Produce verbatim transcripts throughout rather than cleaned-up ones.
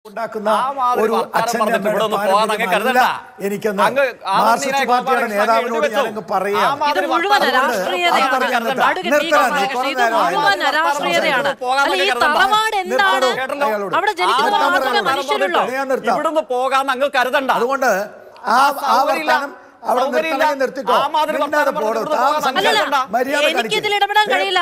ഉണ്ടാക്കുന്ന ഒരു അച്ഛന്റെ എനിക്കൊന്ന് മാർക്സിസ്റ്റ് പാർട്ടിയുടെ നേതാവിനോട് ഞാനങ്ങ് പറയാം. അതുകൊണ്ട് ആ ആ വർത്തമാനം എനിക്കിതിൽ ഇടപെടാൻ കഴിയില്ല.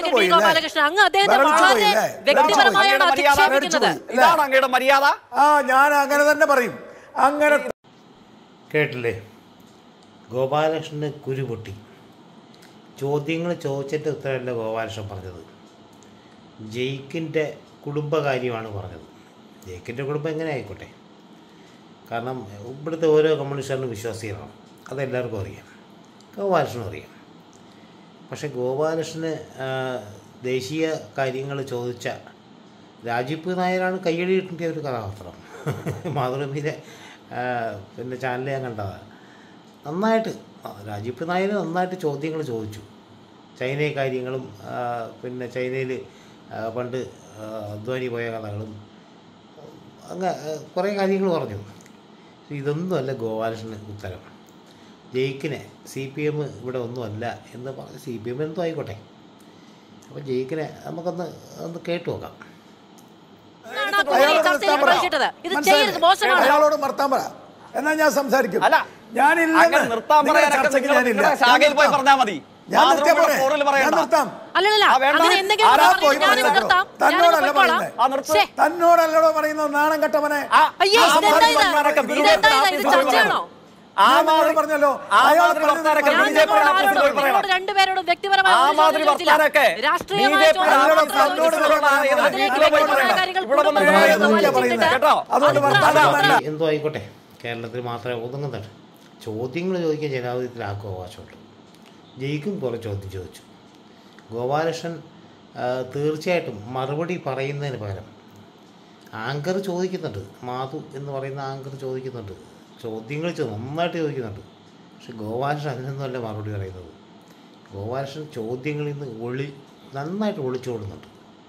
മര്യാദ ആ ഞാൻ അങ്ങനെ തന്നെ പറയും. അങ്ങനെ കേട്ടില്ലേ? ഗോപാലകൃഷ്ണന് കുരുപൊട്ടി. ചോദ്യങ്ങൾ ചോദിച്ചിട്ട് ഉത്തരമല്ല ഗോപാലകൃഷ്ണൻ പറഞ്ഞത്. ജയിക്കിൻ്റെ കുടുംബകാര്യമാണ് പറഞ്ഞത്. ജയിക്കിൻ്റെ കുടുംബം എങ്ങനെ ആയിക്കോട്ടെ, കാരണം ഇവിടുത്തെ ഓരോ കമ്മ്യൂണിസ്റ്റുകാരനും വിശ്വാസികളാണ്, അതെല്ലാവർക്കും അറിയാം, ഗോപാലകൃഷ്ണനും അറിയാം. പക്ഷേ ഗോപാലകൃഷ്ണന് ദേശീയ കാര്യങ്ങൾ ചോദിച്ച രാജീവ് നായരാണ് കയ്യടി കിട്ടിയ ഒരു കഥാപാത്രം. മാതൃഭൂമിയിലെ പിന്നെ ചാനൽ ഞാൻ കണ്ടതാണ്. നന്നായിട്ട് രാജീവ് നായർ നന്നായിട്ട് ചോദ്യങ്ങൾ ചോദിച്ചു. ചൈന കാര്യങ്ങളും പിന്നെ ചൈനയിൽ പണ്ട് അദ്വാനി പോയ കഥകളും അങ്ങനെ കുറേ കാര്യങ്ങൾ പറഞ്ഞു. ഇതൊന്നുമല്ല ഗോപാലകൃഷ്ണന് ഉത്തരം. ജയിക്കിനെ സി പി എം ഇവിടെ ഒന്നുമല്ല എന്ന് പറഞ്ഞ് സി പി എം എന്തോ ആയിക്കോട്ടെ. അപ്പോൾ ജയിക്കിനെ നമുക്കൊന്ന് ഒന്ന് കേട്ടു നോക്കാം. അയാളോട് നിർത്താൻ പറ, എന്നാ ഞാൻ സംസാരിക്കും. ഞാനില്ല തന്നോടല്ലോ പറയുന്നത് നാണം കെട്ടവനെ. പറഞ്ഞല്ലോ രണ്ടുപേരോടും വ്യക്തിപരമായ എന്തോ ആയിക്കോട്ടെ, കേരളത്തിൽ മാത്രമേ ഒതുങ്ങുന്നുണ്ട്. ചോദ്യങ്ങൾ ചോദിക്കാൻ ജനാധിപത്യത്തിലാക്കും അവകാശമുള്ളൂ. ജയിക്കും കുറേ ചോദ്യം ചോദിച്ചു. ഗോപാലകൃഷ്ണൻ തീർച്ചയായിട്ടും മറുപടി പറയുന്നതിന് പകരം ആങ്കർ ചോദിക്കുന്നുണ്ട്, മാധു എന്ന് പറയുന്ന ആങ്കർ ചോദിക്കുന്നുണ്ട്, ചോദ്യങ്ങൾ നന്നായിട്ട് ചോദിക്കുന്നുണ്ട്. പക്ഷെ ഗോപാലകൃഷ്ണൻ അതിനൊന്നുമല്ല മറുപടി പറയുന്നത്. ഗോപാലകൃഷ്ണൻ ചോദ്യങ്ങളിൽ നിന്ന് ഒളി നന്നായിട്ട് ഒളിച്ചോടുന്നുണ്ട്.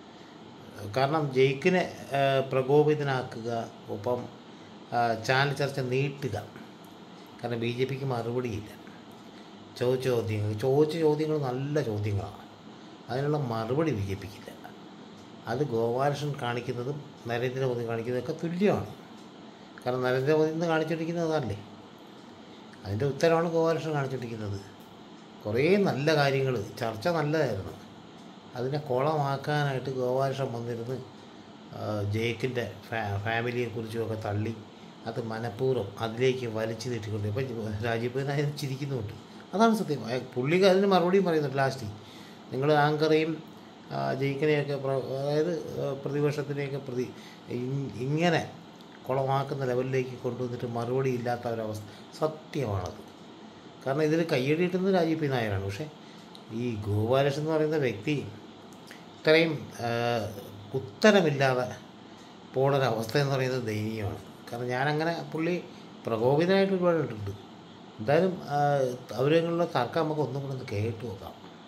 കാരണം ജയിക്കിനെ പ്രകോപിതനാക്കുക, ഒപ്പം ചാനൽ ചർച്ച നീട്ടുക. കാരണം ബി ജെ പിക്ക് മറുപടിയില്ല. ചോദിച്ച ചോദ്യങ്ങൾ ചോദിച്ച ചോദ്യങ്ങൾ നല്ല ചോദ്യങ്ങളാണ്, അതിനുള്ള മറുപടി ബി ജെ പിക്കില്ല. അത് ഗോപാലകൃഷ്ണൻ കാണിക്കുന്നതും നരേന്ദ്രമോദി കാണിക്കുന്നതൊക്കെ തുല്യമാണ്. കാരണം നരേന്ദ്രമോദി ഇന്ന് കാണിച്ചുകൊണ്ടിരിക്കുന്നത് അതല്ലേ, അതിൻ്റെ ഉത്തരമാണ് ഗോപാലകൃഷ്ണൻ കാണിച്ചുകൊണ്ടിരിക്കുന്നത്. കുറേ നല്ല കാര്യങ്ങൾ, ചർച്ച നല്ലതായിരുന്നു, അതിനെ കുളമാക്കാനായിട്ട് ഗോപാലകൃഷ്ണൻ വന്നിരുന്ന് ജയിക്കിൻ്റെ ഫാ ഫാമിലിയെക്കുറിച്ചുമൊക്കെ തള്ളി അത് മനഃപൂർവ്വം അതിലേക്ക് വലിച്ചു നീട്ടിക്കൊണ്ട് ഇപ്പം രാജീവ് നായർ ചിരിക്കുന്നുണ്ട്. അതാണ് സത്യം. പുള്ളിക്ക് അതിന് മറുപടിയും പറയുന്നുണ്ട് ലാസ്റ്റ്. നിങ്ങൾ ആങ്കറേയും ജയിക്കിനെയൊക്കെ അതായത് പ്രതിപക്ഷത്തിനെയൊക്കെ പ്രതി ഇങ്ങനെ കുളമാക്കുന്ന ലെവലിലേക്ക് കൊണ്ടുവന്നിട്ട് മറുപടി ഇല്ലാത്ത ഒരവസ്ഥ സത്യമാണത്. കാരണം ഇതിൽ കയ്യടി കിട്ടുന്നത് രാജീവ് പി നായരാണ്. പക്ഷേ ഈ ഗോപാലകൃഷ്ണൻ എന്ന് പറയുന്ന വ്യക്തി ഇത്രയും ഉത്തരമില്ലാതെ പോണൊരവസ്ഥ എന്ന് പറയുന്നത് ദയനീയമാണ്. കാരണം ഞാനങ്ങനെ പുള്ളി പ്രകോപിതനായിട്ട് ഒരുപാട് ഇട്ടുണ്ട്. എന്തായാലും അവരുള്ള തർക്കം നമുക്ക് ഒന്നും കൂടെ ഒന്ന് കേട്ടു നോക്കാം.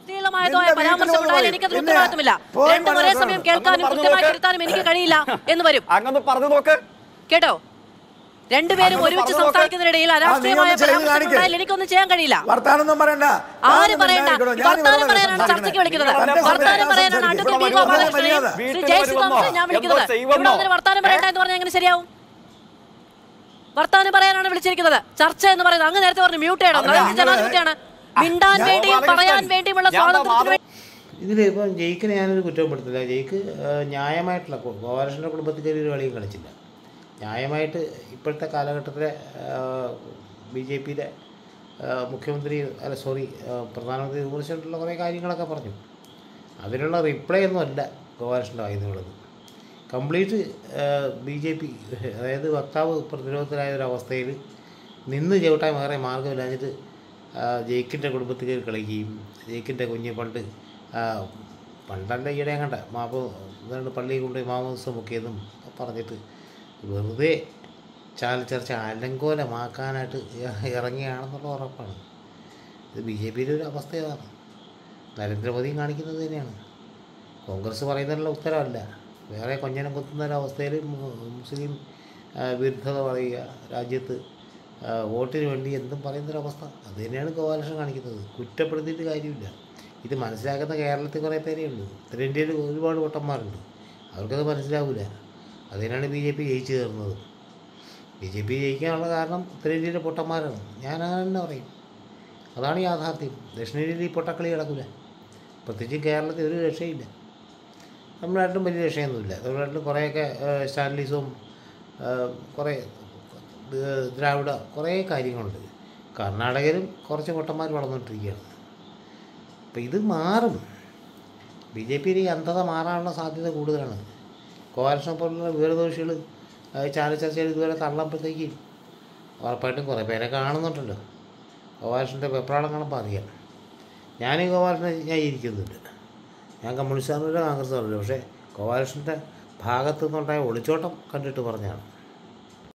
എനിക്കത് ഉത്തരവാദിത്തമില്ല. രണ്ടും ഒരേ സമയം കേൾക്കാനും കൃത്യമായി തിരുത്താനും എനിക്ക് കഴിയില്ല എന്ന് വരും. അങ്ങനെ പറഞ്ഞു നോക്ക്. കേട്ടോ, രണ്ടുപേരും ഒരുമിച്ച് സംസാരിക്കുന്നതിനിടയിൽ അരാഷ്ട്രീയമായ പരാമർശങ്ങൾ എനിക്കൊന്നും ചെയ്യാൻ കഴിയില്ല. വർത്താനൊന്നും പറയണ്ട. ആര് പറയണ്ട? വർത്താനം പറയാനാണ് ചർച്ചയ്ക്ക് വിളിക്കുന്നത്. വർത്താനം പറയാനാണ് അഡ്വക്കേറ്റ് ബി ഗോപാലകൃഷ്ണനെയും ശ്രീ ജയസുധാംശനെ ഞാൻ വിളിക്കുന്നത്. ഇവിടെ വന്നിട്ട് വർത്താനം പറയണ്ട എന്ന് പറഞ്ഞാൽ എങ്ങനെ ശരിയാവും? വർത്താനം പറയാനാണ് വിളിച്ചിരിക്കുന്നത്. ചർച്ച എന്ന് പറയുന്നത് അങ്ങ് നേരത്തെ പറഞ്ഞു മ്യൂട്ട് ചെയ്യണം. ജനാധിപത്യമാണ്. മിണ്ടാൻ വേണ്ടിയും പറയാൻ വേണ്ടിയുമുള്ള സ്വാതന്ത്ര്യത്തിന് ഇതിൽ ഇപ്പം ജയിക്കിനെ ഞാനൊരു കുറ്റപ്പെടുത്തില്ല. ജയിക്ക് ന്യായമായിട്ടുള്ള ഗോപാലകൃഷ്ണൻ്റെ കുടുംബത്തിൽ ഒരു കളിയും കളിച്ചില്ല. ന്യായമായിട്ട് ഇപ്പോഴത്തെ കാലഘട്ടത്തിലെ ബി ജെ പിയിലെ മുഖ്യമന്ത്രി അല്ല സോറി പ്രധാനമന്ത്രി വിമർശിച്ചിട്ടുള്ള കുറേ കാര്യങ്ങളൊക്കെ പറഞ്ഞു. അതിനുള്ള റിപ്ലൈ ഒന്നും അല്ല ഗോപാലകൃഷ്ണൻ്റെ വായിന്നുള്ളത്. കംപ്ലീറ്റ് ബി ജെ പി അതായത് വക്താവ് പ്രതിരോധത്തിലായ ഒരവസ്ഥയിൽ നിന്ന് ചവിട്ടാൻ വേറെ മാർഗ്ഗമില്ലാഞ്ഞിട്ട് ജയിക്കിൻ്റെ കുടുംബത്തിൽ കയറി കളിക്കുകയും ജയിക്കിൻ്റെ കുഞ്ഞ് പണ്ട് പണ്ടല്ല ഈയിടെ കണ്ട മാപ്പ് എന്താണ് പള്ളിയിൽ കൊണ്ടുപോയി മാമോദിസം മുക്കിയതും പറഞ്ഞിട്ട് വെറുതെ ചാനൽ ചർച്ച അലങ്കോലമാക്കാനായിട്ട് ഇറങ്ങിയാണെന്നുള്ള ഉറപ്പാണ്. ഇത് ബി ജെ പിയുടെ ഒരു അവസ്ഥ ഏതാണ്? നരേന്ദ്രമോദിയും കാണിക്കുന്നത് തന്നെയാണ്. കോൺഗ്രസ് പറയുന്നതിനുള്ള ഉത്തരവല്ല. വേറെ കൊഞ്ഞനം കുത്തുന്ന ഒരവസ്ഥയിൽ മുസ്ലിം വിരുദ്ധത പറയുക, രാജ്യത്ത് വോട്ടിന് വേണ്ടി എന്തും പറയുന്നൊരവസ്ഥ, അത് തന്നെയാണ് ഗോപാലകൃഷ്ണൻ കാണിക്കുന്നത്. കുറ്റപ്പെടുത്തിയിട്ട് കാര്യമില്ല. ഇത് മനസ്സിലാക്കുന്ന കേരളത്തിൽ കുറേ പേരേ ഉള്ളൂ. ഉത്തരേന്ത്യയിൽ ഒരുപാട് വോട്ടന്മാരുണ്ട്, അവർക്കത് മനസ്സിലാവില്ല. അതിനാണ് ബി ജെ പി ജയിച്ചു കയറുന്നത്. ബി ജെ പി ജയിക്കാനുള്ള കാരണം ഉത്തരേന്ത്യയിലെ പൊട്ടന്മാരാണ്. ഞാൻ അങ്ങനെ തന്നെ പറയും, അതാണ് യാഥാർത്ഥ്യം. ദക്ഷിണേന്ത്യയിൽ ഈ പൊട്ടക്കളി കിടക്കില്ല, പ്രത്യേകിച്ച് കേരളത്തിൽ ഒരു രക്ഷയില്ല. തമിഴ്നാട്ടിലും വലിയ രക്ഷയൊന്നുമില്ല. തമിഴ്നാട്ടിൽ കുറേയൊക്കെ സ്റ്റാലിനിസവും കുറേ ദ്രാവിഡ കുറേ കാര്യങ്ങളുണ്ട്. കർണാടകയിലും കുറച്ച് പൊട്ടന്മാർ വളർന്നുകൊണ്ടിരിക്കുകയാണ്. അപ്പം ഇത് മാറും. ബി ജെ പിയിൽ ഈ അന്ധത മാറാനുള്ള സാധ്യത കൂടുതലാണ്. ഗോപാലകൃഷ്ണനെ പോലുള്ള വിവരദോഷികൾ ചാനൽ ചർച്ചയിൽ ഇതുവരെ തള്ളപ്പോഴത്തേക്ക് ഉറപ്പായിട്ടും കുറേ പേരെ കാണുന്നുണ്ടല്ലോ. ഗോപാലകൃഷ്ണൻ്റെ വെപ്രാളം കാണുമ്പോൾ അറിയാം. ഞാൻ ഈ ഗോപാലകൃഷ്ണനെ ഞാൻ ഇരിക്കുന്നുണ്ട്, ഞാൻ കമ്മ്യൂണിസ്റ്റാണല്ലോ കോൺഗ്രസ്സാണല്ലോ, പക്ഷേ ഗോപാലകൃഷ്ണൻ്റെ ഭാഗത്തു നിന്നുണ്ടായ ഒളിച്ചോട്ടം കണ്ടിട്ട് പറഞ്ഞതാണ്.